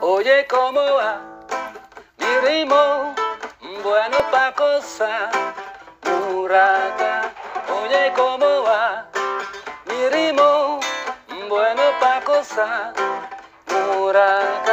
Oye, ¿cómo va? Mi ritmo, bueno pa' cosa, muraca. Oye, ¿cómo va? Mi ritmo, bueno pa' cosa, muraca.